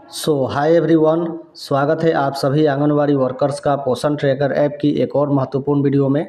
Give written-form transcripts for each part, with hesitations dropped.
Hi everyone, स्वागत है आप सभी आंगनवाड़ी वर्कर्स का पोषण ट्रैकर ऐप की एक और महत्वपूर्ण वीडियो में।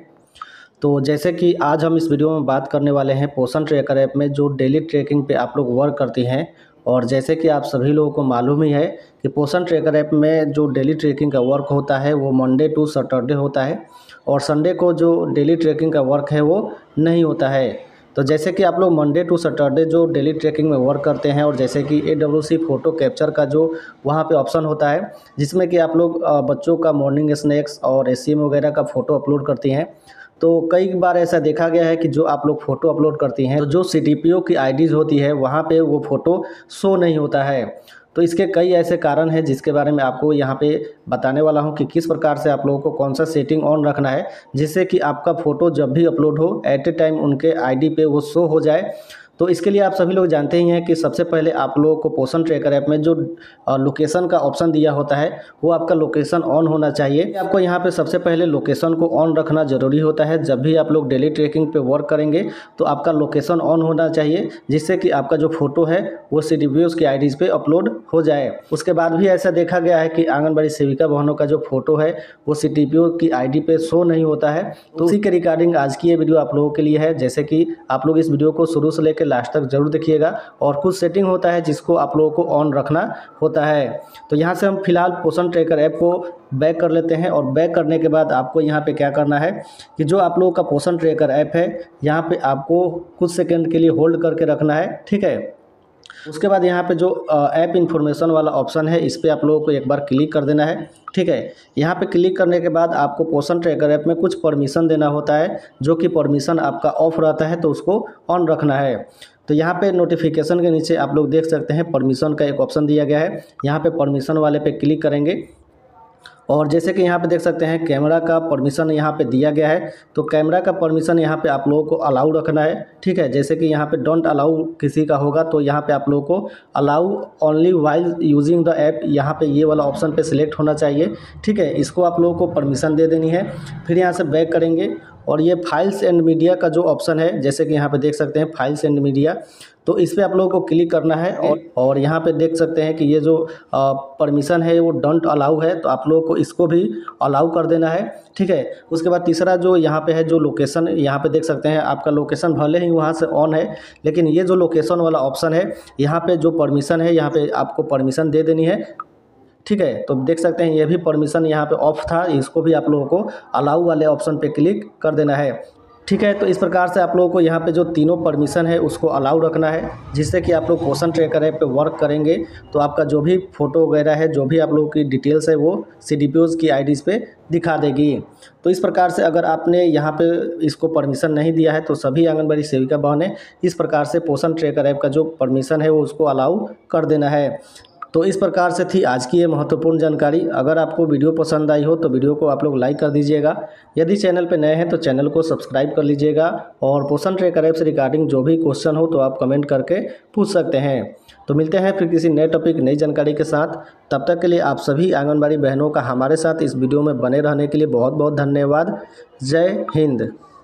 तो जैसे कि आज हम इस वीडियो में बात करने वाले हैं पोषण ट्रैकर ऐप में जो डेली ट्रैकिंग पे आप लोग वर्क करती हैं। और जैसे कि आप सभी लोगों को मालूम ही है कि पोषण ट्रैकर ऐप में जो डेली ट्रैकिंग का वर्क होता है वो मंडे टू सैटरडे होता है और संडे को जो डेली ट्रैकिंग का वर्क है वो नहीं होता है। तो जैसे कि आप लोग मंडे टू सैटरडे जो डेली ट्रैकिंग में वर्क करते हैं और जैसे कि AWC फ़ोटो कैप्चर का जो वहाँ पे ऑप्शन होता है जिसमें कि आप लोग बच्चों का मॉर्निंग स्नैक्स और ACM वगैरह का फ़ोटो अपलोड करती हैं। तो कई बार ऐसा देखा गया है कि जो आप लोग फ़ोटो अपलोड करती हैं तो जो CDPO की IDs होती है वहाँ पे वो फ़ोटो शो नहीं होता है। तो इसके कई ऐसे कारण हैं जिसके बारे में आपको यहाँ पे बताने वाला हूँ कि किस प्रकार से आप लोगों को कौन सा सेटिंग ऑन रखना है जिससे कि आपका फ़ोटो जब भी अपलोड हो एट ए टाइम उनके ID पे वो शो हो जाए। तो इसके लिए आप सभी लोग जानते ही हैं कि सबसे पहले आप लोगों को पोषण ट्रैकर ऐप में जो लोकेशन का ऑप्शन दिया होता है वो आपका लोकेशन ऑन होना चाहिए। आपको यहाँ पे सबसे पहले लोकेशन को ऑन रखना ज़रूरी होता है। जब भी आप लोग डेली ट्रैकिंग पे वर्क करेंगे तो आपका लोकेशन ऑन होना चाहिए जिससे कि आपका जो फोटो है वो CDPOs की IDs पे अपलोड हो जाए। उसके बाद भी ऐसा देखा गया है कि आंगनबाड़ी सेविका बहनों का जो फोटो है वो CDPO की ID पे शो नहीं होता है। तो उसी के रिगार्डिंग आज की ये वीडियो आप लोगों के लिए है। जैसे कि आप लोग इस वीडियो को शुरू से लेकर लास्ट तक जरूर देखिएगा और कुछ सेटिंग होता है जिसको आप लोगों को ऑन रखना होता है। तो यहाँ से हम फिलहाल पोषण ट्रैकर ऐप को बैक कर लेते हैं और बैक करने के बाद आपको यहाँ पे क्या करना है कि जो आप लोगों का पोषण ट्रैकर ऐप है यहाँ पे आपको कुछ सेकंड के लिए होल्ड करके रखना है, ठीक है। उसके बाद यहाँ पे जो ऐप इन्फॉर्मेशन वाला ऑप्शन है इस पर आप लोगों को एक बार क्लिक कर देना है, ठीक है। यहाँ पे क्लिक करने के बाद आपको पोषण ट्रैकर ऐप में कुछ परमिशन देना होता है जो कि परमिशन आपका ऑफ रहता है तो उसको ऑन रखना है। तो यहाँ पे नोटिफिकेशन के नीचे आप लोग देख सकते हैं परमिशन का एक ऑप्शन दिया गया है। यहाँ पे परमिशन वाले पे क्लिक करेंगे और जैसे कि यहाँ पे देख सकते हैं कैमरा का परमिशन यहाँ पे दिया गया है। तो कैमरा का परमिशन यहाँ पे आप लोगों को अलाउ रखना है, ठीक है। जैसे कि यहाँ पे डोंट अलाउ किसी का होगा तो यहाँ पे आप लोगों को allow only while using the app यहाँ पे ये वाला ऑप्शन पे सिलेक्ट होना चाहिए, ठीक है। इसको आप लोगों को परमिशन दे देनी है। फिर यहाँ से बैक करेंगे और ये फाइल्स एंड मीडिया का जो ऑप्शन है जैसे कि यहाँ पे देख सकते हैं फाइल्स एंड मीडिया, तो इस पर आप लोगों को क्लिक करना है और यहाँ पे देख सकते हैं कि ये जो परमिशन है वो डोंट अलाउ है तो आप लोगों को इसको भी अलाउ कर देना है, ठीक है। उसके बाद तीसरा जो यहाँ पे है जो लोकेशन, यहाँ पे देख सकते हैं आपका लोकेशन भले ही वहाँ से ऑन है लेकिन ये जो लोकेशन वाला ऑप्शन है यहाँ पे जो परमिशन है यहाँ पे आपको परमिशन दे देनी है, ठीक है। तो देख सकते हैं ये भी परमिशन यहाँ पे ऑफ था, इसको भी आप लोगों को अलाउ वाले ऑप्शन पे क्लिक कर देना है, ठीक है। तो इस प्रकार से आप लोगों को यहाँ पे जो तीनों परमिशन है उसको अलाउ रखना है जिससे कि आप लोग पोषण ट्रैकर ऐप पे वर्क करेंगे तो आपका जो भी फ़ोटो वगैरह है जो भी आप लोगों की डिटेल्स है वो CDPOs की IDs पे दिखा देगी। तो इस प्रकार से अगर आपने यहाँ पे इसको परमिशन नहीं दिया है तो सभी आंगनबाड़ी सेविका बहनें इस प्रकार से पोषण ट्रैकर ऐप का जो परमिशन है वो उसको अलाउ कर देना है। तो इस प्रकार से थी आज की ये महत्वपूर्ण जानकारी। अगर आपको वीडियो पसंद आई हो तो वीडियो को आप लोग लाइक कर दीजिएगा। यदि चैनल पर नए हैं तो चैनल को सब्सक्राइब कर लीजिएगा और पोषण ट्रैकर ऐप से रिगार्डिंग जो भी क्वेश्चन हो तो आप कमेंट करके पूछ सकते हैं। तो मिलते हैं फिर किसी नए टॉपिक नई जानकारी के साथ। तब तक के लिए आप सभी आंगनबाड़ी बहनों का हमारे साथ इस वीडियो में बने रहने के लिए बहुत बहुत धन्यवाद। जय हिंद।